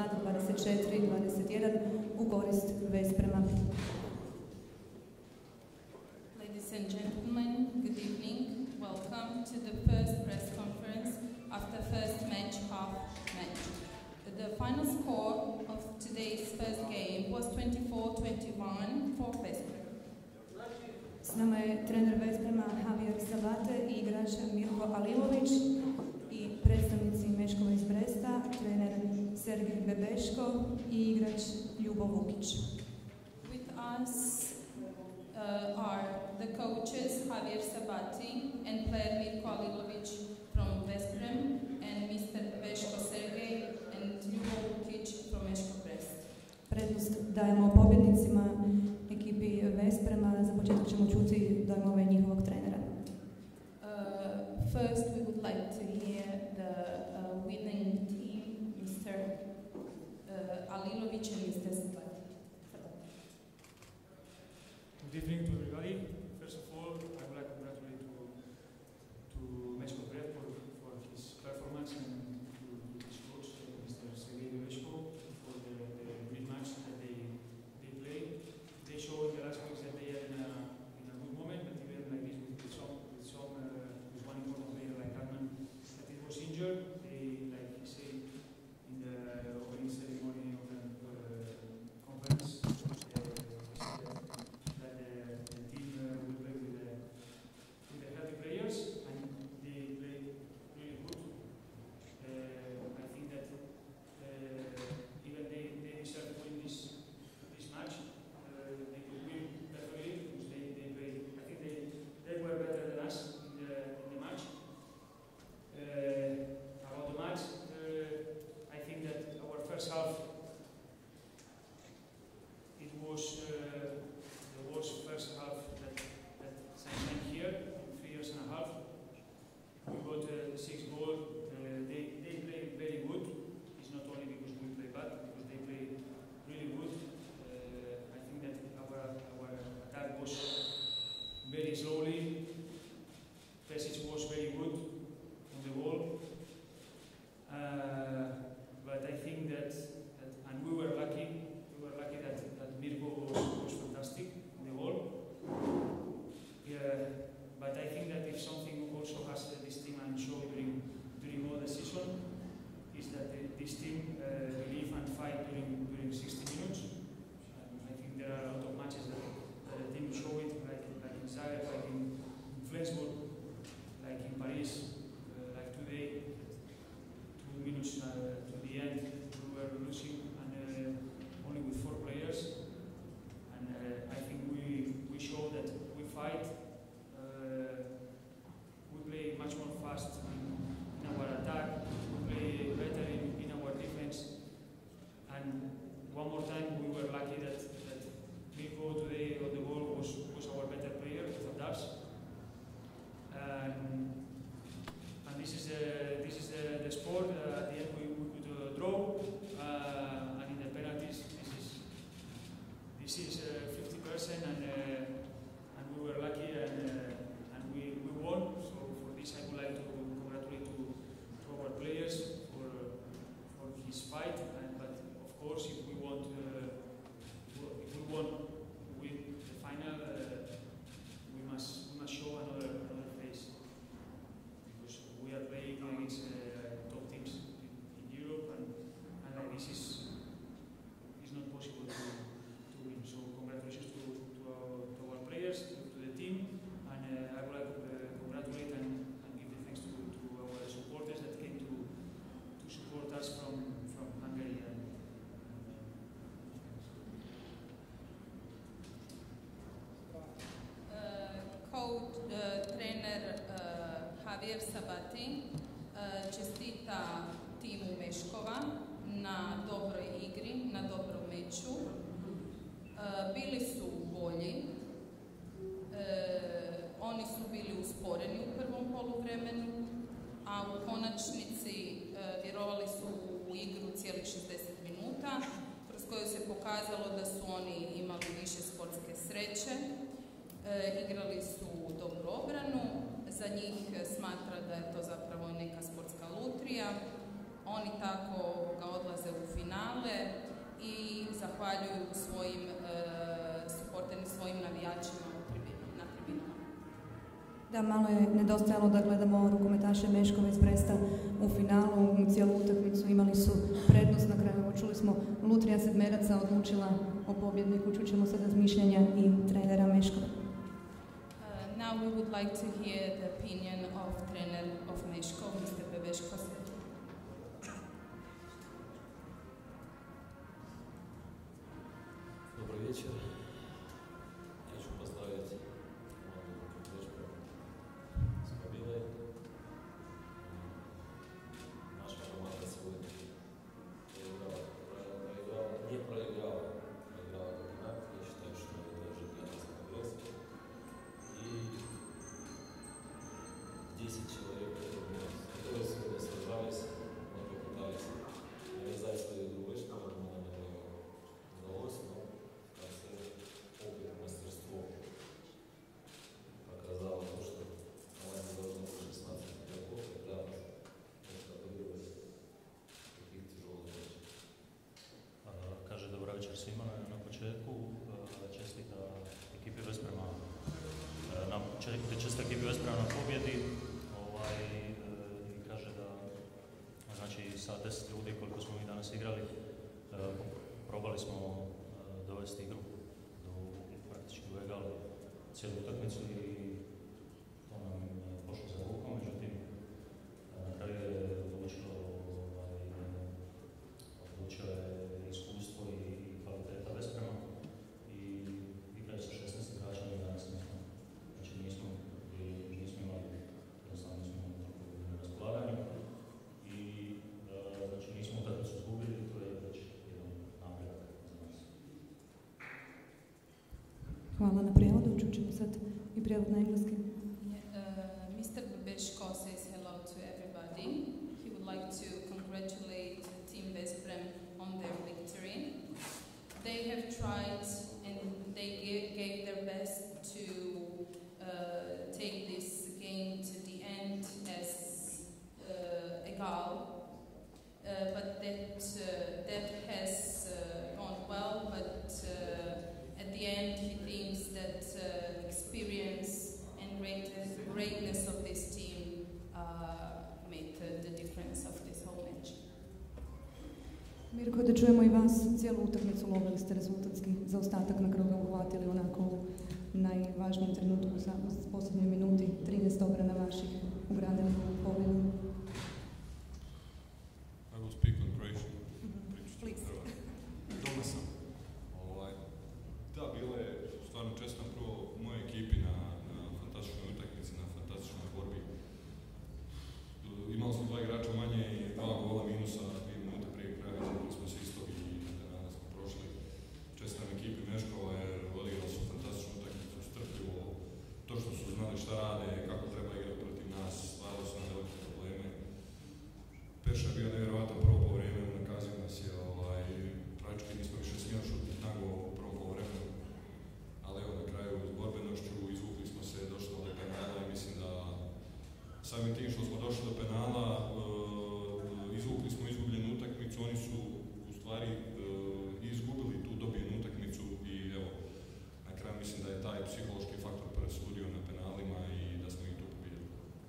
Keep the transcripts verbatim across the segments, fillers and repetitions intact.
sad dvadeset četiri dvadeset jedan u korist Vesprema. Ladies and gentlemen, good evening. Welcome to the first press conference after first match half match. The final score of today's first game was twenty-four twenty-one for Vesprem. S nama je trener Vesprema Javier Sabate i igrač Mirko Alilović i predstavnici Meškova iz Bresta, trener Sergej Bebeško i igrač Ljubo Vukić. With us uh, are the coaches Javier Sabati and player Mirko Alilović from Vesprem and mister Bebeško Sergej and Ljubo Vukić from Meškov Brest. Prednost dajemo pobjednicima ekipi Vesprema. Za početak ćemo čuti dojmove njihovog trenera. Uh, first, we would like to hear the uh, winning team, mister Uh, Alilović and mister Sabati. Good evening to everybody. First of all, I would like to congratulate to, to Meškov Brest for, for his performance and to his coach, mister Sergej Bebeško, for the, the great match that they, they played. They showed the last weeks that they are in a, in a good moment, but even like this with, with some, with some uh, with one important player like Hartman that it was injured. They, like he said in the opening ceremony of the uh, conference, uh, he said that, that the, the team uh, will play with the, with the healthy players and they play really good. Uh, I think that uh, even they, they deserve to win this this match. Uh, they could win definitely because they, they played. I think they, they were better than us in the, in the match. Uh, about the match, uh, I think that our first half it was uh, the worst first half that that Saint here in three years and a half. We got uh, six goals. Uh, they they played very good. It's not only because we play bad, because they play really good. Uh, I think that our our attack was very slowly. Pesic was very good on the ball. Uh, but I think that, that and we were lucky. We were lucky that that Mirko was, was fantastic on the ball. Yeah, but I think that if something also has uh, this team and show during during all the season is that the, this team uh, believe and fight during during sixty minutes. And I think there are a lot of matches that, that the team show it, like like in Zagreb, like in, in Flensburg, like in Paris, uh, like today. Two minutes uh, to the end, we were losing and uh, only with four players. And uh, I think we we show that we fight. Uh, we play much more fast in, in our attack. We play better in, in our defense. And one more time, we were lucky that that Mirko today on the ball was was our better player with Adabs. Um, and this is uh, this is the, the sport. Uh, at the end, we, we could uh, draw, uh, and in the penalties, this is this is fifty uh, percent, and uh, and we were lucky, and uh, and we, we won. So for this, I would like to congratulate to, to our players for for his fight. And, but of course, if we want uh, if we want to win the final, uh, we must we must show another another face. We are playing against uh, top teams in, in Europe, and, and like this is is not possible to, to win. So congratulations to, to, our, to our players, to, to the team, and uh, I would like to uh, congratulate and, and give the thanks to, to our supporters that came to to support us from from Hungary. And, Uh, coach, uh, trener uh, Javier Sabati uh, čestita timu Meškova na dobroj igri, na dobrom meču. Uh, bili su bolji. Uh, oni su bili usporeni u prvom poluvremenu, a u konačnici uh, vjerovali su u igru cijelih šezdeset minuta, kroz koju se pokazalo da su oni imali više sportske sreće. E, igrali su dobru obranu, za njih smatra da je to zapravo neka sportska lutrija. Oni tako odlaze u finale Da, malo je nedostajalo da gledamo rukometaše Meškova iz Bresta u finalu, cijelu utakmicu imali su prednost na kraju. Čuli smo Lutrija Sedmeraca odlučila o pobjedniku, čućemo sad razmišljanja i trenera Meškova. Uh, now we would like to hear the opinion of trainer of Meškov, mister Bebeško. Добрый вечер. Хочу поздравить команду с победой. Наша команда сегодня проиграла, проиграла, не проиграла, проиграла комбинат. Я считаю, что это уже пятый прогресс. И десять человек, которые сегодня сражались, мы попытались навязать свою игру Вышкова, но нам это удалось, но в конце опыт, мастерство показало то, что в команде должно быть шестнадцать игроков, когда можно выигрывать таких тяжелых матчей. Kaže dobar večer svima na početku, čestita ekipi Vesprema na čestita ekipi Vesprema na pobjedi, ovaj, i kaže da znači sa deset ljudi koliko smo mi danas igrali, probali smo dovesti igru do praktički do egala cijelu utakmicu i to nam pošlo za rukom, međutim na kraju je odlučilo odlučilo je iskustvo i kvaliteta Vesprema i igraju sa šesnaest igrača, mi danas nismo, znači nismo, nismo imali, jednostavno nismo imali na raspolaganju i znači nismo utakmicu izgubili, to je već jedan napredak za nas. Hvala na prijevodu, čućemo sad i prijevod na engleski. Uh, mister Bebeško says hello to everybody. He would like to congratulate Team Vesprem on their victory. They have tried and they gave, gave their best to uh, take this game to the end as uh, egal, uh, but that uh, that has uh, gone well. But uh, at the end, he thinks that uh, experience and greatness, greatness of this team uh, made the, the difference of this whole match. Mirko, da čujemo i vas, cijelu utakmicu lovili ste rezultatski, zaostatak na kraju ga uhvatili onako u najvažnijem trenutku, u posljednjoj minuti, trinaest obrana vaših ugradili u pobjedu. I will speak on Croatian. Please. Doma sam. Ovaj, da, bilo je stvarno čestam prvo moje ekipi na, na fantastičnoj utakmici, na fantastičnoj borbi. Imali smo dva igrača manje i dva gola minusa, dvije minute prije kraja, izgubili smo se isto i na smo prošli. Čestam ekipi Meškova jer odigrali su fantastičnu utakmicu, strpljivo, to što su znali šta rade, kako treba igrati protiv nas, stvarali su nam velike probleme. Peša je bio nevjerovatan prvo povremenu, nakazio nas je, ovaj, praktički nismo više smjeli šutiti nago u prvom povremenu, ali evo na kraju s borbenošću izvukli smo se, došli do penala i mislim da samim tim što smo došli do penala, uh, izvukli smo izgubljenu utakmicu, oni su u stvari uh, izgubili tu dobijenu utakmicu i evo, na kraju mislim da je taj psihološki faktor presudio na penalima i da smo ih tu pobjedili.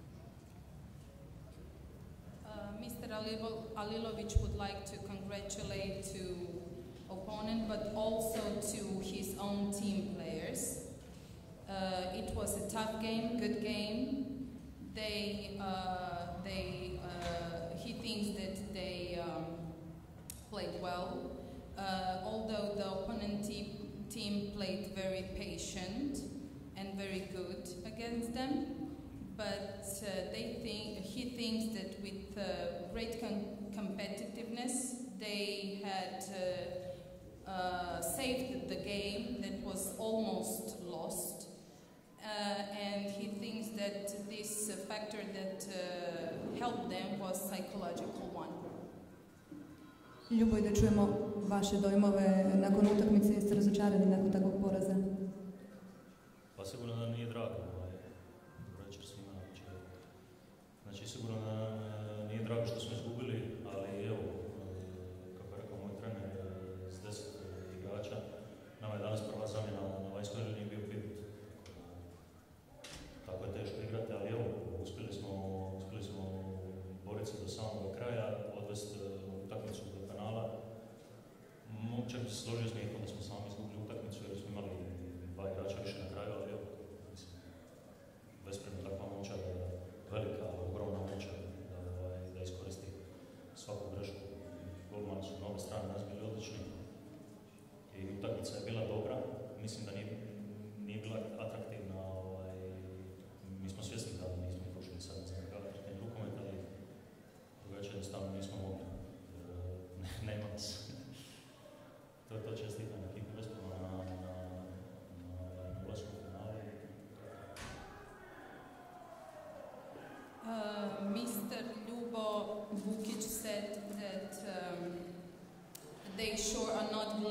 Uh, mister Alilović would like to congratulate to opponent, but also to his own team players. Uh, it was a tough game, good game. They, uh, they, uh, he thinks that they um, played well, uh, although the opponent team, team played very patient and very good against them. But uh, they think, he thinks that with uh, great com competitiveness, they had uh, uh, saved the game that was almost lost. Uh, and he thinks that this uh, factor that uh, helped them was psychological one. Ljuboj, da čujemo vaše dojmove nakon utakmice, jeste razočarani nakon takvog poraza? Pa sigurno da nije drago. Ovaj, dobro večer svima. Znači, znači sigurno da nije drago što smo izgubili, ali evo, kako je rekao moj trener, s deset igrača, nama je danas prva zamjena na vanjskoj liniji bio Pivot. Tako je teško igrati.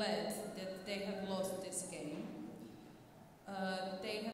glad that they have lost this game. Uh, they have